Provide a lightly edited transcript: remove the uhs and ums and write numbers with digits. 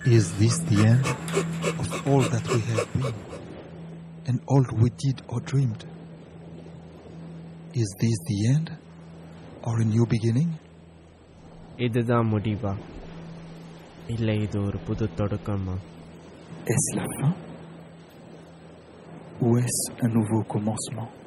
Is this the end of all that we have been and all we did or dreamed? Is this the end or a new beginning? இதுதான் முடிவா இல்லை இது ஒரு புது தொடக்கமா? Est-ce la fin ou est-ce un nouveau commencement?